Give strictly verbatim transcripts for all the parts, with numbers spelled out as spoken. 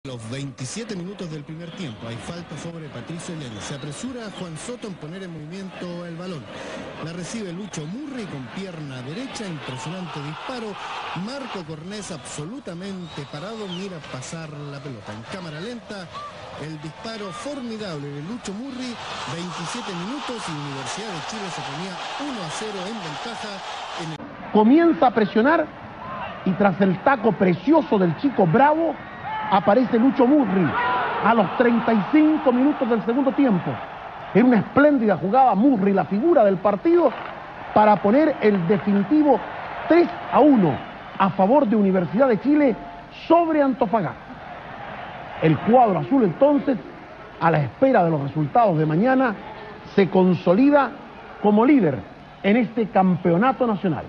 Los veintisiete minutos del primer tiempo, hay falta sobre Patricio Lleno. Se apresura Juan Soto en poner en movimiento el balón. La recibe Lucho Murri con pierna derecha, impresionante disparo. Marco Cornés absolutamente parado, mira pasar la pelota. En cámara lenta, el disparo formidable de Lucho Murri. veintisiete minutos y Universidad de Chile se ponía uno a cero en ventaja. En el... Comienza a presionar y tras el taco precioso del chico Bravo, aparece Lucho Murri a los treinta y cinco minutos del segundo tiempo. En una espléndida jugada, Murri, la figura del partido, para poner el definitivo tres a uno a favor de Universidad de Chile sobre Antofagasta. El cuadro azul entonces, a la espera de los resultados de mañana, se consolida como líder en este campeonato nacional.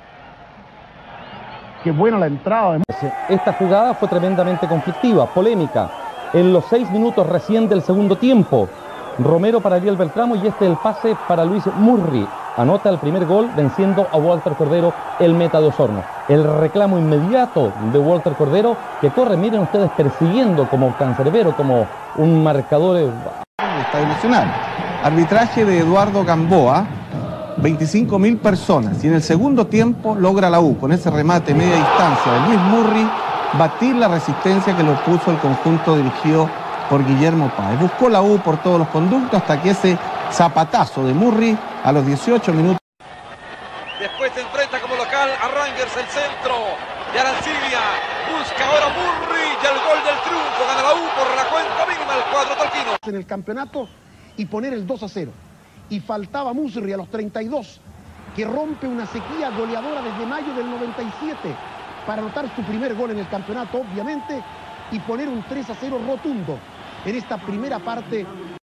Qué buena la entrada de... Esta jugada fue tremendamente conflictiva, polémica. En los seis minutos recién del segundo tiempo, Romero para Ariel Beltramo y este el pase para Luis Murri. Anota el primer gol venciendo a Walter Cordero, el meta de Osorno. El reclamo inmediato de Walter Cordero que corre, miren ustedes, persiguiendo como cancerbero, como un marcador... del Estadio Nacional. Arbitraje de Eduardo Gamboa. veinticinco mil personas y en el segundo tiempo logra la U con ese remate media distancia de Luis Murri batir la resistencia que le opuso el conjunto dirigido por Guillermo Páez. Buscó la U por todos los conductos hasta que ese zapatazo de Murri a los dieciocho minutos. Después se enfrenta como local a Rangers, el centro de Arancibia, busca ahora Murri y el gol del triunfo, gana la U por la cuenta mínima del cuadro talquino. En el campeonato y poner el dos a cero. Y faltaba Murri a los treinta y dos, que rompe una sequía goleadora desde mayo del noventa y siete para anotar su primer gol en el campeonato, obviamente, y poner un tres a cero rotundo en esta primera parte.